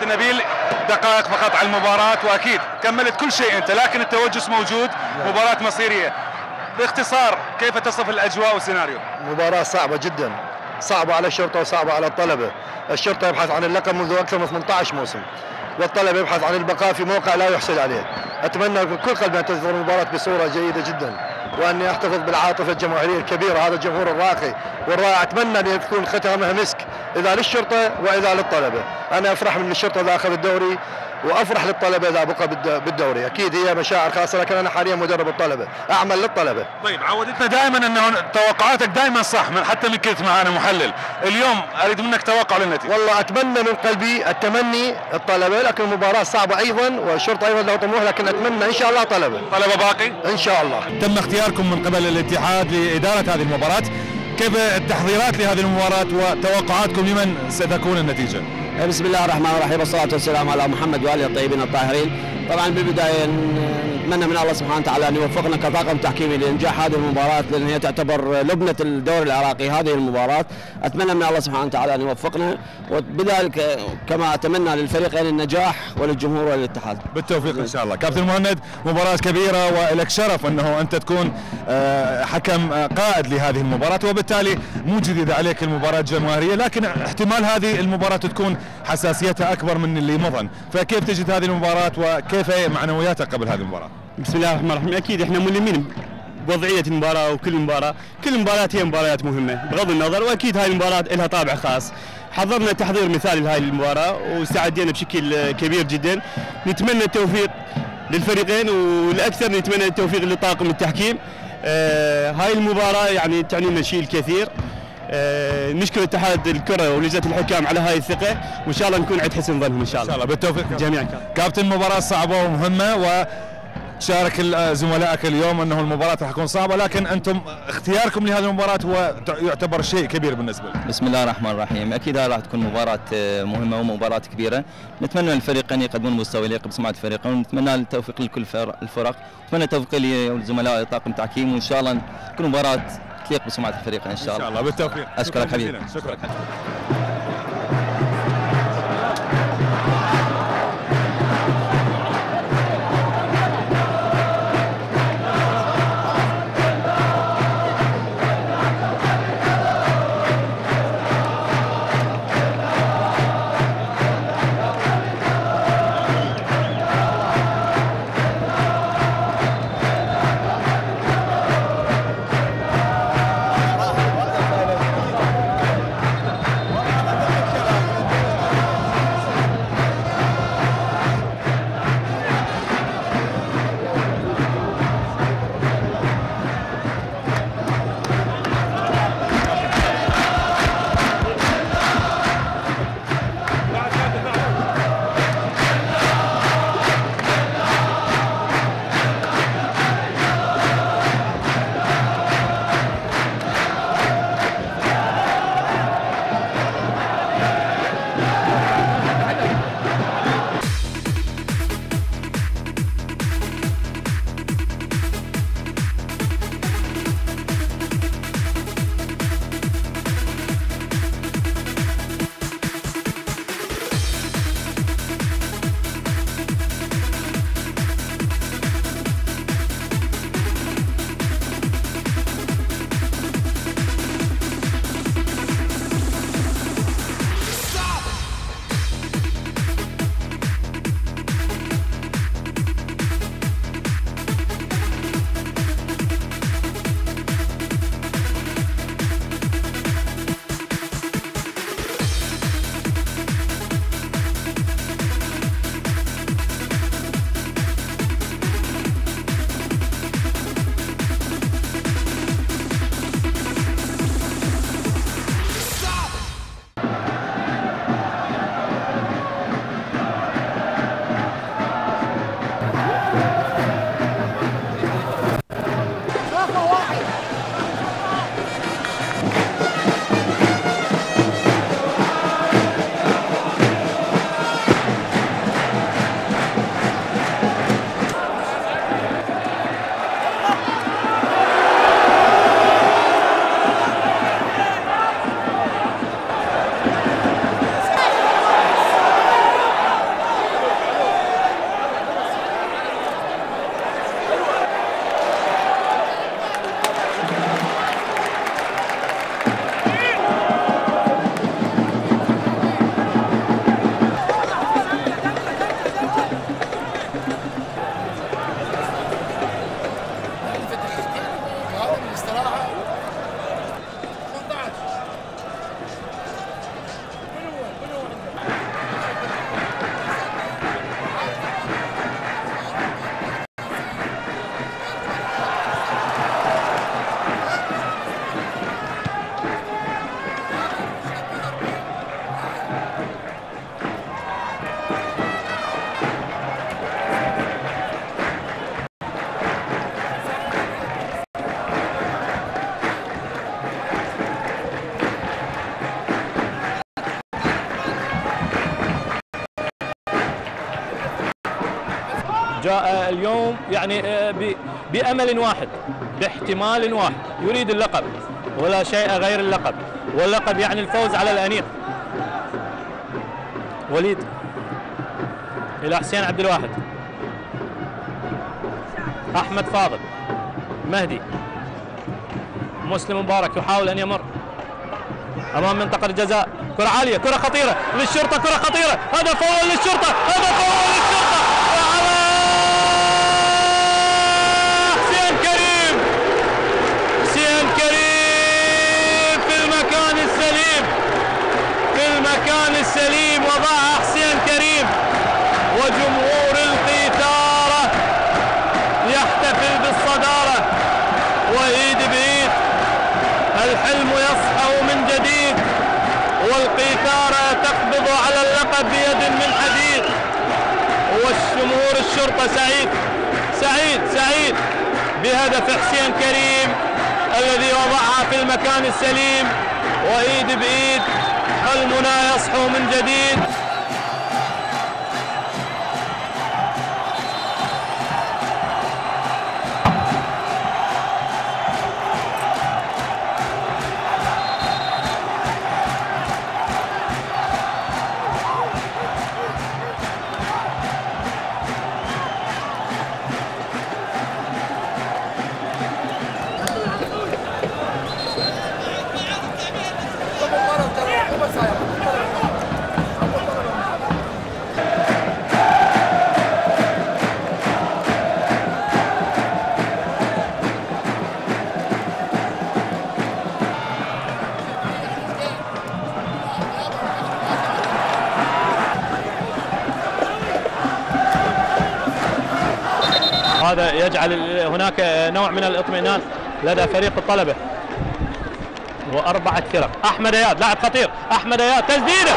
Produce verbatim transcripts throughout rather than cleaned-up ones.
كابتن نبيل دقائق فقط على المباراة، واكيد كملت كل شيء انت، لكن التوجس موجود، مباراة مصيرية. باختصار كيف تصف الاجواء والسيناريو؟ مباراة صعبة جدا، صعبة على الشرطة وصعبة على الطلبة. الشرطة يبحث عن اللقب منذ اكثر من ثمانية عشر موسم، والطلبة يبحث عن البقاء في موقع لا يحسد عليه. اتمنى من كل قلبي ان تظهر المباراة بصورة جيدة جدا، واني احتفظ بالعاطفة الجماهيرية الكبيرة، هذا الجمهور الراقي والرائع. اتمنى ان تكون ختامها مسك، اذا للشرطة واذا للطلبة. انا افرح من الشرطة اذا اخذ الدوري، وافرح للطلبه اذا بقى بالدوري. اكيد هي مشاعر خاصه، لكن انا حاليا مدرب الطلبه، اعمل للطلبه. طيب عودتنا دائما انه توقعاتك دائما صح، من حتى من كنت معنا محلل. اليوم اريد منك توقع للنتيجه. والله اتمنى من قلبي التمني الطلبه، لكن المباراه صعبه ايضا، والشرطه ايضا له طموح، لكن اتمنى ان شاء الله طلبه. طلبه باقي ان شاء الله. تم اختياركم من قبل الاتحاد لاداره هذه المباراه، كيف التحضيرات لهذه المباراه وتوقعاتكم لمن ستكون النتيجه؟ بسم الله الرحمن الرحيم، والصلاة والسلام على محمد وآله الطيبين الطاهرين. طبعا بالبداية نتمنى من الله سبحانه وتعالى أن يوفقنا كطاقم تحكيمي لإنجاح هذه المباراة، لأن هي تعتبر لبنة الدوري العراقي هذه المباراة. أتمنى من الله سبحانه وتعالى أن يوفقنا، وبذلك كما أتمنى للفريقين النجاح وللجمهور وللاتحاد. بالتوفيق إن شاء الله. كابتن مهند، مباراة كبيرة ولك شرف أنه أنت تكون حكم قائد لهذه المباراة، وبالتالي مو جديدة عليك المباراة الجماهيرية، لكن احتمال هذه المباراة تكون حساسيتها أكبر من اللي مضى. فكيف تجد هذه المباراة وكيف معنوياتك قبل هذه المباراة؟ بسم الله الرحمن الرحيم. اكيد احنا ملمين بوضعيه المباراه، وكل مباراه كل المباريات هي مباريات مهمه بغض النظر، واكيد هاي المباراه لها طابع خاص. حضرنا تحضير مثالي لهذه المباراه واستعدينا بشكل كبير جدا. نتمنى التوفيق للفريقين، والاكثر نتمنى التوفيق لطاقم التحكيم. آه هاي المباراه يعني تعني لنا شيء الكثير. آه نشكر اتحاد الكره ولجنه الحكام على هاي الثقه، وان شاء الله نكون عند حسن ظنهم ان شاء الله. ان شاء الله بالتوفيق جميعا. كابتن، مباراه صعبه ومهمه، و شارك زملائك اليوم انه المباراه راح تكون صعبه، لكن انتم اختياركم لهذه المباراه هو يعتبر شيء كبير بالنسبه لكم. بسم الله الرحمن الرحيم. اكيد راح تكون مباراه مهمه ومباراه كبيره. نتمنى الفريقين يقدمون مستوى يليق بسمعه الفريقين، ونتمنى التوفيق لكل الفرق. نتمنى التوفيق لي والزملاء طاقم التحكيم، وان شاء الله تكون مباراه تليق بسمعه الفريقين ان شاء الله. ان شاء الله بالتوفيق. اشكرك حبيبي. شكرا. جاء اليوم يعني بأمل واحد، باحتمال واحد، يريد اللقب ولا شيء غير اللقب، واللقب يعني الفوز على الأنيق. وليد إلى حسين عبد الواحد، أحمد فاضل، مهدي، مسلم مبارك يحاول أن يمر أمام منطقة الجزاء، كرة عالية، كرة خطيرة للشرطة، كرة خطيرة، هدف أول للشرطة، هدف أول للشرطة، حسين كريم، حسين كريم في المكان السليم، في المكان السليم وضعها حسين كريم، وجمهور القيثارة يحتفل بالصدارة، وإيد بإيد الحلم يصحو من جديد، والقيثارة تقبض على اللقب بيد من حديد، والجمهور الشرطة سعيد سعيد سعيد بهدف حسين كريم الذي وضعها في المكان السليم، وإيد بإيد حلمنا يصحو من جديد. هذا يجعل هناك نوع من الاطمئنان لدى فريق الطلبة. وأربعة فرق. أحمد اياد لاعب خطير، أحمد اياد تسديدة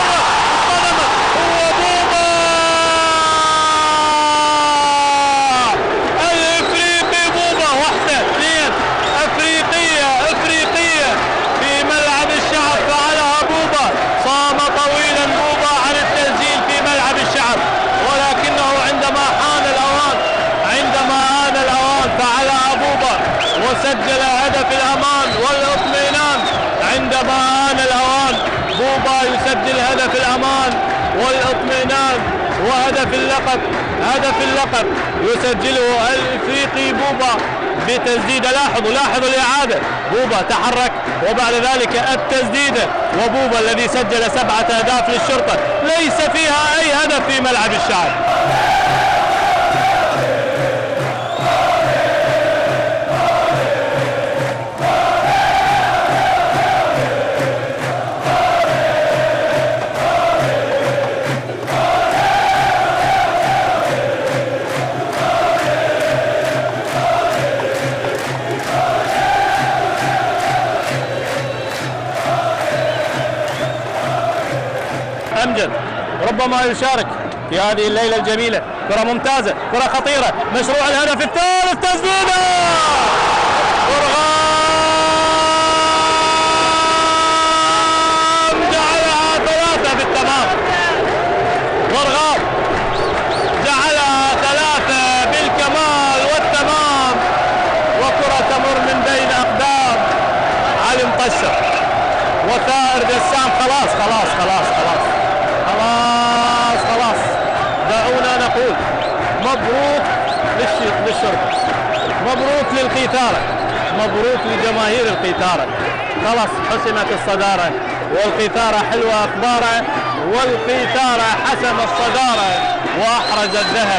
وبوبا الإفريقي بوبا، واحدة اثنين، أفريقية أفريقية في ملعب الشعب فعلها بوبا، صام طويلا بوبا عن التسجيل في ملعب الشعب، ولكنه عندما حان الأوان عندما آن الأوان فعلها بوبا وسجل هدف الأمان والاطمئنان. عندما آن الأوان بوبا يسجل هدف الأمان والاطمئنان وهدف اللقب، هدف اللقب يسجله الإفريقي بوبا بتسديدة. لاحظوا لاحظوا الإعادة، بوبا تحرك وبعد ذلك التسديدة، وبوبا الذي سجل سبعة أهداف للشرطة ليس فيها أي هدف في ملعب الشعب. أمجد ربما يشارك في هذه الليلة الجميلة، كرة ممتازة، كرة خطيرة، مشروع الهدف الثالث، تسديدة ورغام جعلها ثلاثة بالتمام، ورغام جعلها ثلاثة بالكمال والتمام، وكرة تمر من بين أقدام علي مطشر وثائر جسام. خلاص خلاص خلاص خلاص خلاص خلاص دعونا نقول مبروك للشرطة، مبروك للقيثارة، مبروك لجماهير القيثارة. خلاص حسمت الصدارة، والقيثارة حلوة أخبارها، والقيثارة حسم الصدارة وأحرز الذهب.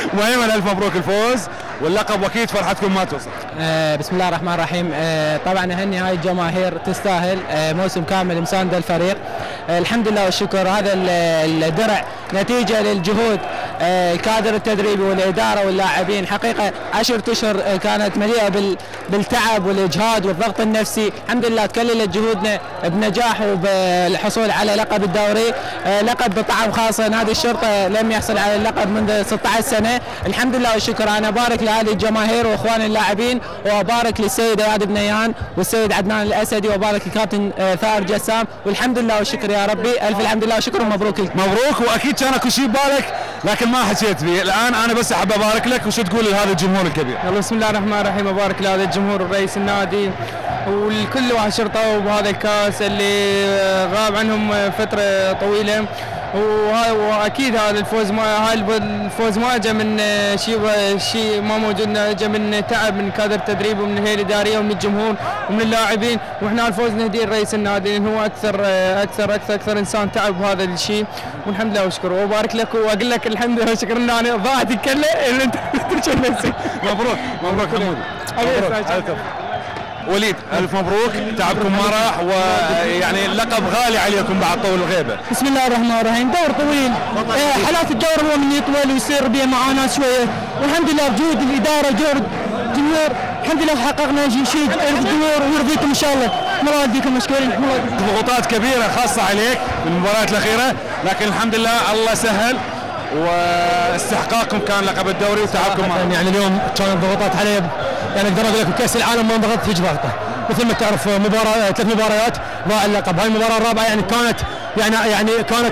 مهيمن الف مبروك الفوز واللقب واكيد فرحتكم ما توصف. آه بسم الله الرحمن الرحيم. آه طبعا اهني هاي الجماهير تستاهل آه موسم كامل مساند الفريق. آه الحمد لله والشكر. هذا الدرع نتيجه للجهود آه الكادر التدريبي والاداره واللاعبين. حقيقه عشرة اشهر آه كانت مليئه بالتعب والاجهاد والضغط النفسي. الحمد لله تكللت جهودنا بنجاح وبالحصول على لقب الدوري. آه لقب بطعم خاصه. نادي الشرطه لم يحصل على اللقب منذ ستة عشر سنه. الحمد لله والشكر. انا ابارك لهذه الجماهير واخوان اللاعبين وابارك للسيد اياد بنيان والسيد عدنان الاسدي وابارك للكابتن آه ثائر جسام والحمد لله والشكر يا ربي. الف الحمد لله والشكر ومبروك لك. مبروك. واكيد كان اكو شيء ببالك لكن ما حكيت فيه. الان انا بس احب ابارك لك. وشو تقول لهذا الجمهور الكبير؟ يلا بسم الله الرحمن الرحيم. ابارك لهذا الجمهور ورئيس النادي والكل واحد شرطه وبهذا الكاس اللي غاب عنهم فتره طويله. واكيد هذا الفوز ما هاي الفوز ما اجى من شيء شيء ما موجود. اجى من تعب من كادر تدريب ومن الهيئه الاداريه ومن الجمهور ومن اللاعبين. واحنا الفوز نهديه لرئيس النادي لانه هو اكثر اكثر اكثر اكثر انسان تعب بهذا الشيء. والحمد لله وشكر وبارك لك واقول لك الحمد لله وشكر ان انا ضاعت الكله اللي انت مبروك مبروك حمودي. وليد الف مبروك. تعبكم ما راح ويعني اللقب غالي عليكم بعد طول الغيبه. بسم الله الرحمن الرحيم. دور طويل. حالات الدور هو من يطول ويصير بيه معاناه شويه والحمد لله بجهود الاداره جهود الجمهور الحمد لله حققنا شيء يرضي الجمهور ويرضيكم ان شاء الله. الله يديكم مشكورين. ضغوطات كبيره خاصه عليك في المباريات الاخيره لكن الحمد لله الله سهل واستحقاقكم كان لقب الدوري وتعبكم معه. يعني اليوم كانت ضغوطات علي يعني اقدر اقول لك بكاس العالم ما انضغطت فيش ضغطه مثل ما تعرف مباراه ثلاث مباريات ضاع اللقب. هاي المباراه الرابعه يعني كانت يعني يعني كانت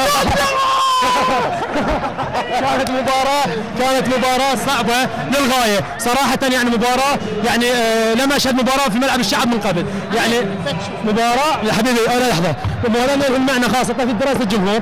كانت مباراة كانت مباراة صعبة للغاية صراحة. يعني مباراة يعني آه لم أشهد مباراة في ملعب الشعب من قبل. يعني مباراة يا حبيبي أنا لحظة مباراة لهم معنى خاصة في دراسة الجمهور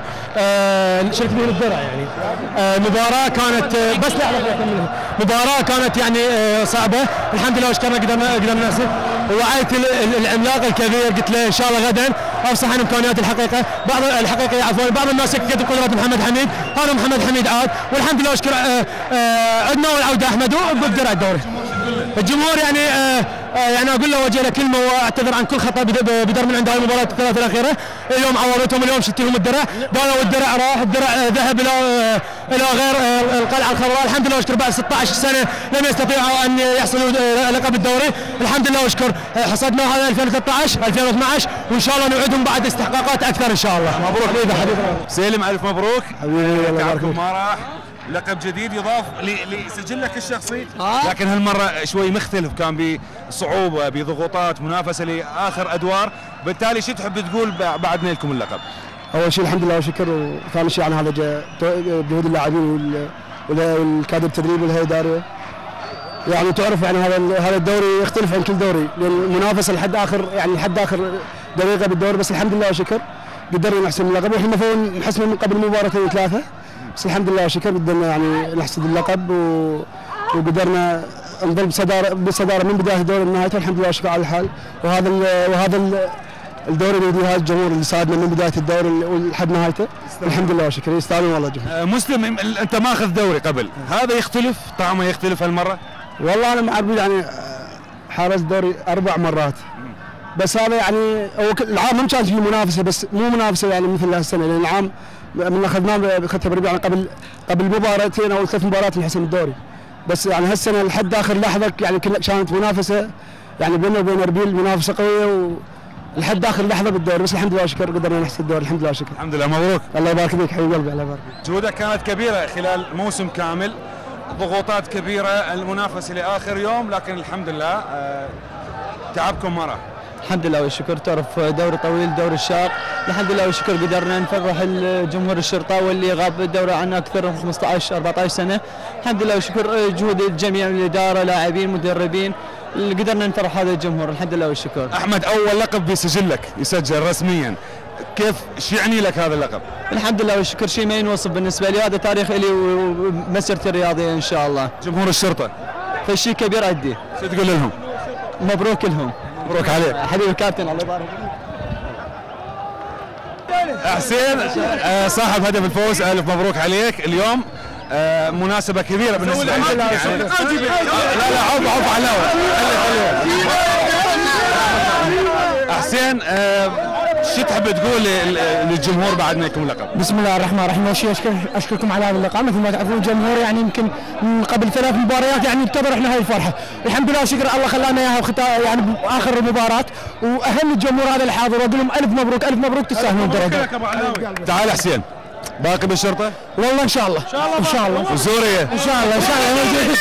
آه شركة من الدرع يعني آه مباراة كانت آه بس لحظة مباراة كانت يعني آه صعبة. الحمد لله وشكرنا قدرنا قدرنا نحسن. ووعيت العملاق الكبير قلت له إن شاء الله غدا أفصح عن إمكانيات الحقيقة بعض الحقيقة عفوا بعض الناس يكتب قدرات محمد حميد. أنا محمد حميد عاد والحمد لله واشكر عدنا والعودة أحمد وبالدرع الدوري. الجمهور يعني آه آه يعني اقول له وجه له كلمه واعتذر عن كل خطا بدر من عند هاي المباراه الثلاث الاخيره. اليوم عورتهم اليوم شتيهم الدرع قالوا الدرع راح الدرع آه ذهب الى آه الى غير آه القلعه الخضراء. الحمد لله واشكر بعد ستة عشر سنه لم يستطيعوا ان يحصلوا آه لقب الدوري. الحمد لله واشكر آه حصدنا هذا ألفين وثلاثة عشر ألفين واثني عشر وان شاء الله نوعدهم بعد استحقاقات اكثر ان شاء الله. مبروك حبيبي حبيبي سالم الف مبروك حبيبي. الله يبارك ما راح لقب جديد يضاف لسجلك الشخصي لكن هالمره شوي مختلف كان بصعوبه بضغوطات منافسه لاخر ادوار. بالتالي شو تحب تقول بعد نيلكم اللقب؟ اول شيء الحمد لله والشكر وثاني شيء عن هذا جهود اللاعبين والكادر التدريبي والهيئه الاداريه. يعني تعرف يعني هذا هذا الدوري يختلف عن كل دوري لان المنافسه لحد اخر يعني لحد اخر دقيقه بالدوري. بس الحمد لله والشكر قدرنا نحسم اللقب واحنا المفروض نحسمه من قبل مباراتين ثلاثه بس الحمد لله والشكر قدرنا يعني نحصد اللقب و... وقدرنا نظل بصداره بصداره من بدايه الدوري لنهايته. الحمد لله والشكر على الحال. وهذا ال... وهذا ال... الدوري اللي هذا الجمهور اللي ساعدنا من بدايه الدوري لحد نهايته الحمد لله والشكر يستاهلون والله الجمهور. مسلم انت ماخذ دوري قبل هذا يختلف طعمه يختلف هالمره؟ والله انا معبد يعني حارس دوري اربع مرات بس هذا يعني هو العام ما كانت فيه منافسه بس مو منافسه يعني مثل هالسنه لان العام من اخذناه بخطه بربيع يعني قبل قبل مباراتين او ثلاث مباريات نحسم الدوري. بس يعني هالسنه لحد اخر لحظه يعني كانت منافسه يعني بيننا وبين اربيل منافسه قويه ولحد اخر لحظه بالدوري. بس الحمد لله والشكر قدرنا نحسم الدوري الحمد لله والشكر. الحمد لله مبروك. الله يبارك فيك حبيب قلبي الله يبارك فيك. جهودك كانت كبيره خلال موسم كامل ضغوطات كبيره المنافسه لاخر يوم لكن الحمد لله آه تعبكم ما راح. الحمد لله والشكر. تعرف دوري طويل دوري الشاق الحمد لله والشكر قدرنا نفرح الجمهور الشرطه واللي غاب الدوري عنا اكثر من خمسة عشر أربعة عشر سنه. الحمد لله والشكر جهود الجميع الاداره لاعبين مدربين اللي قدرنا نفرح هذا الجمهور الحمد لله والشكر. احمد اول لقب بيسجل لك يسجل رسميا كيف شو يعني لك هذا اللقب؟ الحمد لله والشكر شيء ما ينوصف بالنسبه لي هذا تاريخ لي ومسيرتي الرياضيه ان شاء الله. جمهور الشرطه فشي كبير عندي. شو تقول لهم؟ مبروك لهم. مبروك عليك حبيبي الكابتن الله يبارك فيك. حسين صاحب هدف الفوز الف مبروك عليك اليوم. آه مناسبة كبيرة بالنسبة لي يعني. لا لا عوف عوف علاوة. حسين آه شو تحب تقول للجمهور بعد ما يكون لقب؟ بسم الله الرحمن الرحيم، اول شيء اشكر اشكركم على هذا اللقاء. مثل ما تعرفون الجمهور يعني يمكن من قبل ثلاث مباريات يعني ينتظر احنا هاي الفرحه، الحمد لله وشكر الله خلانا اياها يعني باخر المباراه، واهم الجمهور هذا الحاضر واقول لهم الف مبروك الف مبروك تستاهلون الدرجه. تعال حسين، باقي بالشرطه؟ والله ان شاء الله ان شاء الله وسوريا ان شاء الله ان شاء الله.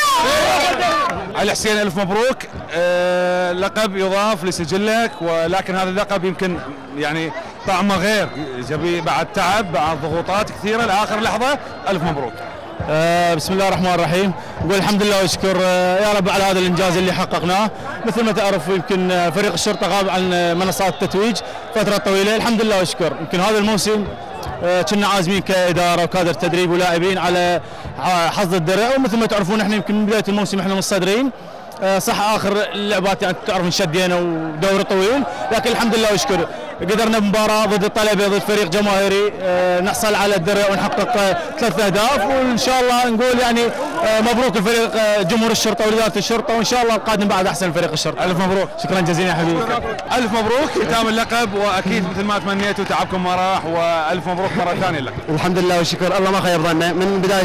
علي حسين الف مبروك، أه لقب يضاف لسجلك، ولكن هذا اللقب يمكن يعني طعمه غير، جبي بعد تعب بعد ضغوطات كثيره لاخر لحظه. الف مبروك. أه بسم الله الرحمن الرحيم، نقول الحمد لله واشكر أه يا رب على هذا الانجاز اللي حققناه. مثل ما تعرف يمكن فريق الشرطه غاب عن منصات التتويج فتره طويله، الحمد لله واشكر. يمكن هذا الموسم كنا عازمين كاداره وكادر تدريب ولاعبين على حظ الدرع، ومثل ما تعرفون احنا يمكن من بدايه الموسم احنا متصدرين، صح اخر اللعبات يعني تعرف انشدينا ودوري طويل، لكن الحمد لله واشكر قدرنا بمباراه ضد الطلبه ضد فريق جماهيري نحصل على الدرع ونحقق ثلاث اهداف، وان شاء الله نقول يعني مبروك الفريق جمهور الشرطه واداره الشرطه، وان شاء الله القادم بعد احسن فريق الشرطه. الف مبروك. شكرا جزيلا يا حبيبي. الف مبروك ختام اللقب، واكيد مثل ما تمنيتوا تعبكم ما راح، والف مبروك مره ثانيه لك. الحمد لله والشكر، الله ما خيب ظننا من بدايه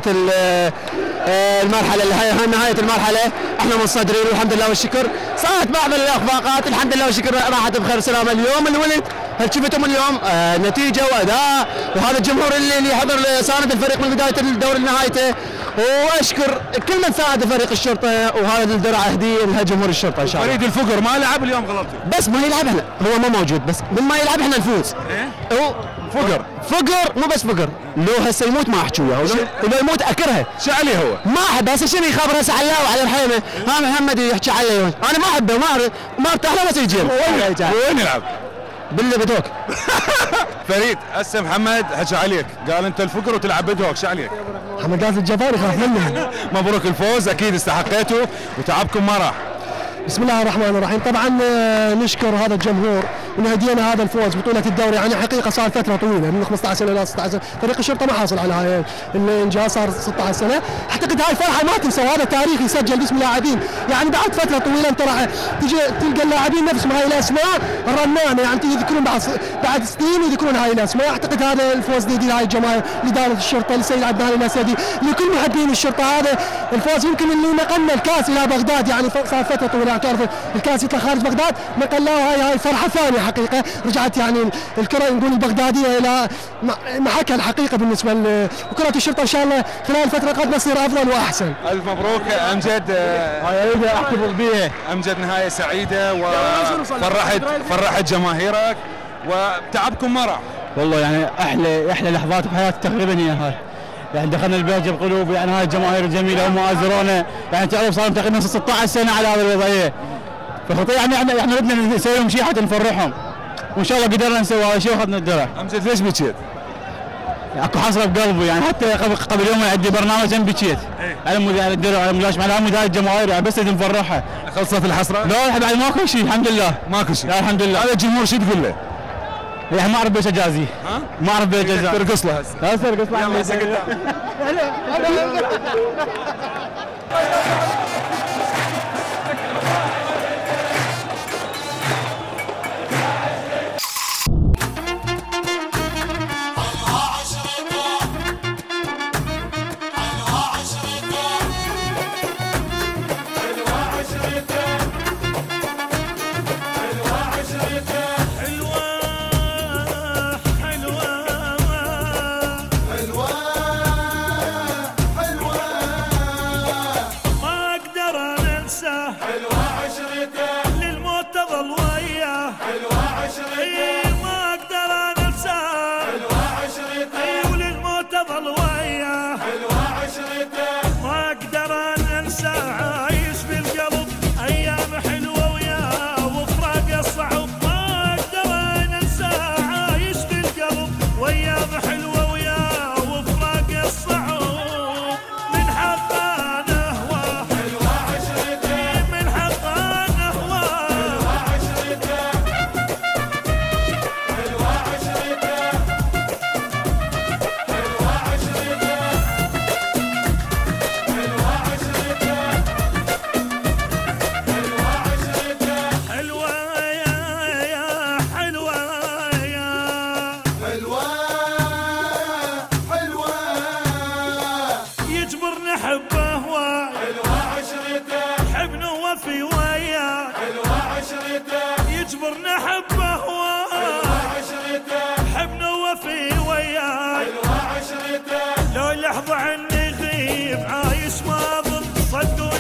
المرحله اللي هي نهايه المرحله احنا متصدرين والحمد لله والشكر. صارت بعض الاخفاقات الحمد لله والشكر راحت بخير سلامه. اليوم الولد هل شفتم اليوم آه نتيجه واداء، وهذا الجمهور اللي اللي حضر ساند الفريق من بدايه الدوري لنهايته، واشكر كل من ساعد فريق الشرطه، وهذا الدرع هديه لجمهور الشرطه ان شاء الله. فريد الفقر ما لعب اليوم غلطتوا، بس ما يلعب احنا هو ما موجود، بس من ما يلعب احنا نفوز. ايه هو فقر فقر مو بس فقر، لو هسه يموت ما احكي وياه، ولو يموت اكرهه. شو عليه هو؟ ما احب هسه شنو يخبر هسه على وعلى الحيمه، ها محمد يحكي عليه، انا ما احبه، ما ما ارتاح له بس يجي. وين يلعب؟ باللي بدوك. فريد هسه محمد حكى عليك، قال انت الفقر وتلعب بدوك، شو عليك؟ محمد قال الجبار يخاف منه. مبروك الفوز، اكيد استحقيتوا وتعبكم ما راح. بسم الله الرحمن الرحيم. طبعا نشكر هذا الجمهور ونهدينا هذا الفوز بطولة الدوري، يعني حقيقة صار فترة طويلة من خمسة عشر سنة إلى ستة عشر سنة، فريق الشرطة ما حاصل على هاي الإنجاز، صار ستة عشر سنة، أعتقد هاي الفرحة ما تنسى، وهذا تاريخ يسجل باسم لاعبين، يعني بعد فترة طويلة أنت راح تجي تلقى اللاعبين نفسهم هاي الأسماء الرنانة، يعني يذكرون بعد بعد سنين ويذكرون هاي الأسماء. أعتقد هذا الفوز دي هاي الجماهير لإدارة الشرطة لسيد عدنان الأسدي لكل محبين الشرطة، هذا الفوز يمكن اللي نقلنا الكاس إلى بغداد، يعني صار فترة طويلة تعرف الكاس يطلع خارج بغداد، نقلناه هاي هاي فرحة ثانية حقيقة، رجعت يعني الكرة نقول البغدادية إلى محكها الحقيقة بالنسبة لكرة الشرطة، إن شاء الله خلال الفترة القادمة تصير أفضل وأحسن. ألف مبروك أمجد، هاي أريد أحتفظ بها. أمجد نهاية سعيدة وفرحت فرحت جماهيرك وتعبكم ما راح. والله يعني أحلى أحلى لحظات بحياتي تقريبا هي هاي، يعني دخلنا البهجة بقلوب، يعني هاي الجماهير الجميلة هم آزرونا، يعني تعرف صار تقريبا ستة عشر سنة على هذه الوضعية، فخطير يعني احنا احنا بدنا نسوي لهم شيء حتى نفرحهم، وان شاء الله قدرنا نسوي هذا الشيء واخذنا الدرع. امجد ليش بكيت؟ اكو حسره بقلبي، يعني حتى قبل قبل يوم عندي برنامج انا بكيت على مود على الدرع على ملاش على مود هاي الجماهير، يعني بس نفرحها. خلصت الحسره؟ لا بعد ماكو شيء الحمد لله. ماكو شيء؟ لا الحمد لله. هذا الجمهور شو تقول له؟ يعني ما اعرف بيش اجازي. ها؟ ما اعرف بيش اجازي. ترقص له هسه. لا ترقص له. يلا هسه قدام.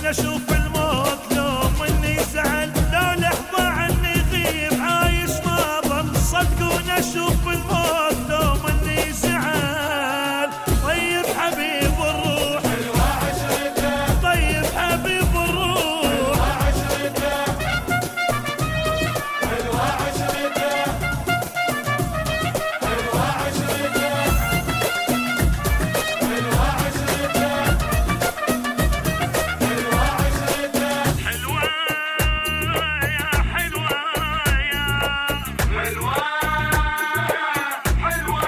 اشوف الموت لو مني زعل، لو لحظة عني غيب عايش ما ظل. صدقون اشوف الموت لو مني زعل. طيب حبيب الروح حلوة عشرته، طيب حبيب الروح حلوة عشرته، حلوة عشرته، حلوة عشرته، حلوة عشرته، حلوة عشرته، حلوة يا حلوة يا حلوة حلوة.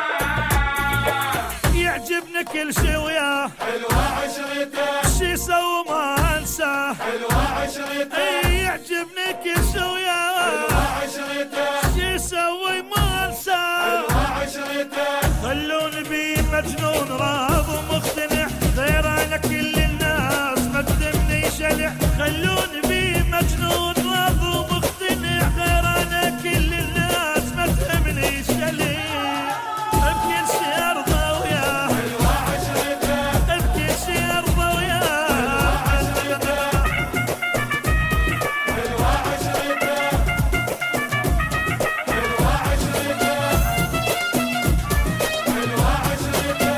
يعجبني كل شي وياه حلوة عشرته، شي سوى ما انساه حلوة عشرته. يعجبني كل شي وياه حلوة عشرته، شي سوي ما انساه حلوة عشرته. خلوني بي مجنون راض ومقتنع، غير انا كل الناس مقدمني شلع. خلوني بي مجنون راض ومقتنع، غير انا كل الناس مقدمني شلع. بكل شي ارضى وياه حلوة عشرته، بكل شي ارضى وياه حلوة عشرته، حلوة عشرته، حلوة عشرته،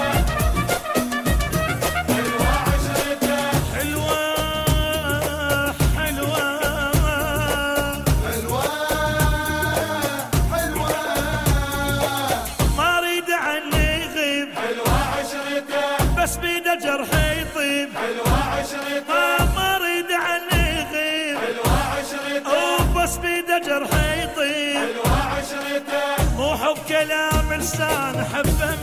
حلوة عشرته، حلوة حلوة حلوة حلوة. ما اريد عني يغيب حلوة عشرته، بس بيده جرحي يطيب حلوة عشرته. ما اريد عني يغيب حلوة عشرته، بس بيده جرحي يطيب حلوة عشرته. مو حب كلام لسان حبه